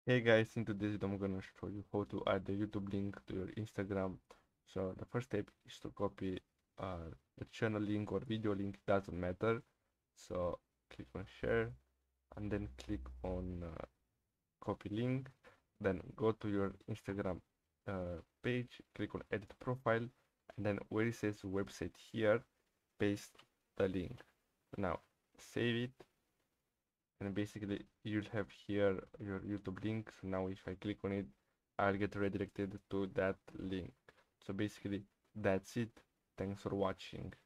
Hey guys, in today's video I'm gonna show you how to add the YouTube link to your Instagram. So the first step is to copy the channel link or video link, doesn't matter. So click on share and then click on copy link. Then go to your Instagram page, click on edit profile, and then where it says website here, paste the link. Now save it, and basically you'll have here your YouTube link. So now if I click on it, I'll get redirected to that link. So basically that's it. Thanks for watching.